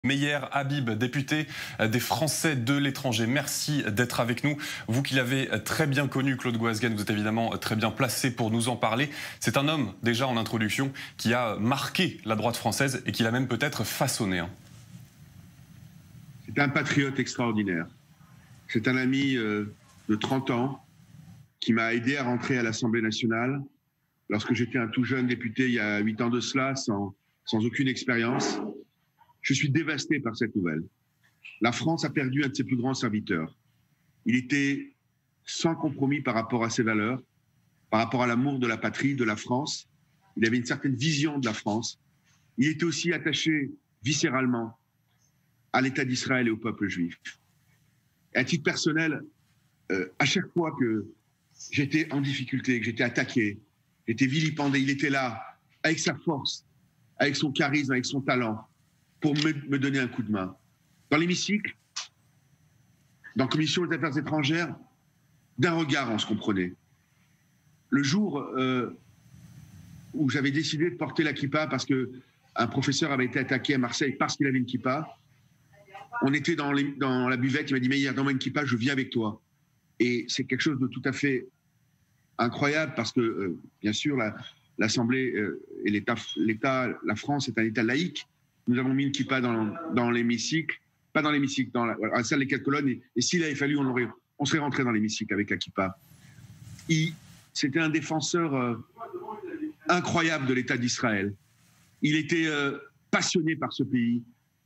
Meyer Habib, député des Français de l'étranger. Merci d'être avec nous. Vous qui l'avez très bien connu, Claude Goasguen, vous êtes évidemment très bien placé pour nous en parler. C'est un homme, déjà en introduction, qui a marqué la droite française et qui l'a même peut-être façonné. C'est un patriote extraordinaire. C'est un ami de 30 ans qui m'a aidé à rentrer à l'Assemblée nationale lorsque j'étais un tout jeune député il y a 8 ans de cela, sans aucune expérience. Je suis dévasté par cette nouvelle. La France a perdu un de ses plus grands serviteurs. Il était sans compromis par rapport à ses valeurs, par rapport à l'amour de la patrie, de la France. Il avait une certaine vision de la France. Il était aussi attaché viscéralement à l'État d'Israël et au peuple juif. Et à titre personnel, à chaque fois que j'étais en difficulté, que j'étais attaqué, j'étais vilipendé, il était là, avec sa force, avec son charisme, avec son talent, pour me donner un coup de main. Dans l'hémicycle, dans la commission des affaires étrangères, d'un regard, on se comprenait. Le jour où j'avais décidé de porter la kippa parce qu'un professeur avait été attaqué à Marseille parce qu'il avait une kippa, on était dans la buvette, il m'a dit « Meyer, donne-moi une kippa, je viens avec toi ». Et c'est quelque chose de tout à fait incroyable parce que, bien sûr, l'Assemblée et l'État, la France est un État laïque. Nous avons mis une kippa dans l'hémicycle, pas dans l'hémicycle, dans la salle des 4 colonnes. Et s'il avait fallu, on serait rentré dans l'hémicycle avec la kippa. C'était un défenseur incroyable de l'État d'Israël. Il était passionné par ce pays.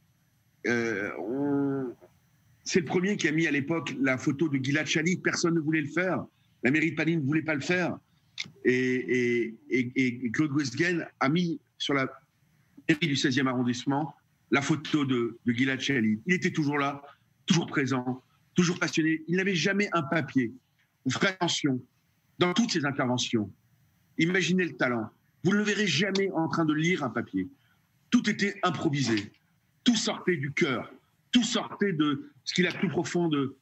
C'est le premier qui a mis à l'époque la photo de Gilad Shalit. Personne ne voulait le faire. La mairie de Paris ne voulait pas le faire. Et Claude Goasguen a mis sur la mairie du 16e arrondissement la photo de Gilad Shalit. Il était toujours là, toujours présent, toujours passionné. Il n'avait jamais un papier. Vous ferez attention dans toutes ses interventions. Imaginez le talent. Vous ne le verrez jamais en train de lire un papier. Tout était improvisé. Tout sortait du cœur. Tout sortait de ce qu'il a de plus profond de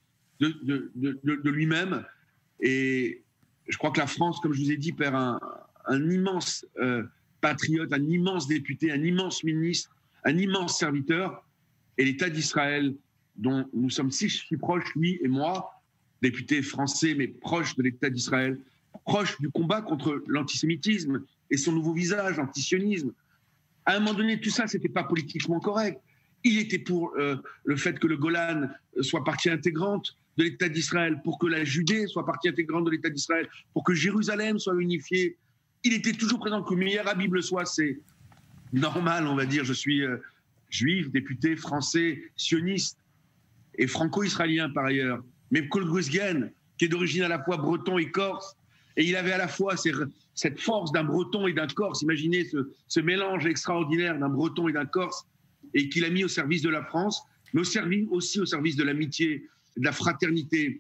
lui-même. Et je crois que la France, comme je vous ai dit, perd un immense patriote, un immense député, un immense ministre, un immense serviteur. Et l'État d'Israël, dont nous sommes si proches, lui et moi, députés français, mais proches de l'État d'Israël, proches du combat contre l'antisémitisme et son nouveau visage, l'antisionisme. À un moment donné, tout ça, c'était pas politiquement correct. Il était pour le fait que le Golan soit partie intégrante de l'État d'Israël, pour que la Judée soit partie intégrante de l'État d'Israël, pour que Jérusalem soit unifiée. Il était toujours présent, que Meyer Habib le soit, c'est normal, on va dire. Je suis juif, député français, sioniste et franco-israélien par ailleurs. Mais Claude Goasguen, qui est d'origine à la fois breton et corse, et il avait à la fois cette force d'un breton et d'un corse. Imaginez ce mélange extraordinaire d'un breton et d'un corse, et qu'il a mis au service de la France, mais aussi au service de l'amitié, de la fraternité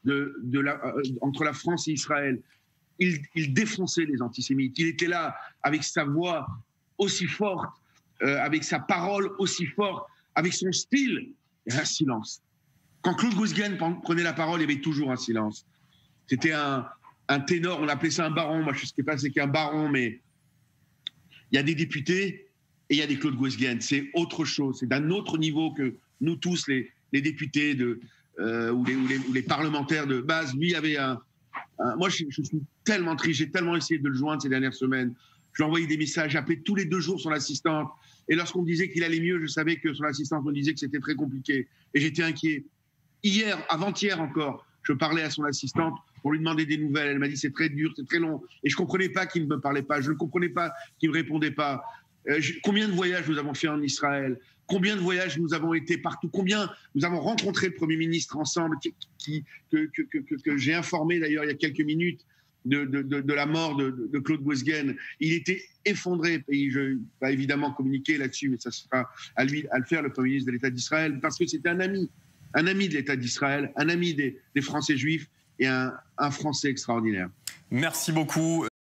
entre la France et Israël. Il défonçait les antisémites. Il était là avec sa voix aussi forte, avec sa parole aussi forte, avec son style. Il y avait un silence. Quand Claude Goasguen prenait la parole, il y avait toujours un silence. C'était un ténor, on appelait ça un baron. Moi, je ne sais pas c'est qu'un baron, mais il y a des députés et il y a des Claude Goasguen. C'est autre chose. C'est d'un autre niveau que nous tous, les députés ou les parlementaires de base. Lui avait moi, je suis tellement triste. J'ai tellement essayé de le joindre ces dernières semaines. Je lui ai envoyé des messages. J'appelais tous les 2 jours son assistante. Et lorsqu'on me disait qu'il allait mieux, je savais que son assistante me disait que c'était très compliqué. Et j'étais inquiet. Hier, avant-hier encore, je parlais à son assistante pour lui demander des nouvelles. Elle m'a dit c'est très dur, c'est très long. Et je ne comprenais pas qu'il ne me parlait pas. Je ne comprenais pas qu'il ne me répondait pas. Combien de voyages nous avons fait en Israël? Combien de voyages nous avons été partout? Combien nous avons rencontré le Premier ministre ensemble, que j'ai informé d'ailleurs il y a quelques minutes de la mort de Claude Goasguen. Il était effondré. Et je vais pas évidemment communiquer là-dessus, mais ça sera à lui à le faire, le Premier ministre de l'État d'Israël, parce que c'était un ami de l'État d'Israël, un ami des Français juifs et un Français extraordinaire. Merci beaucoup.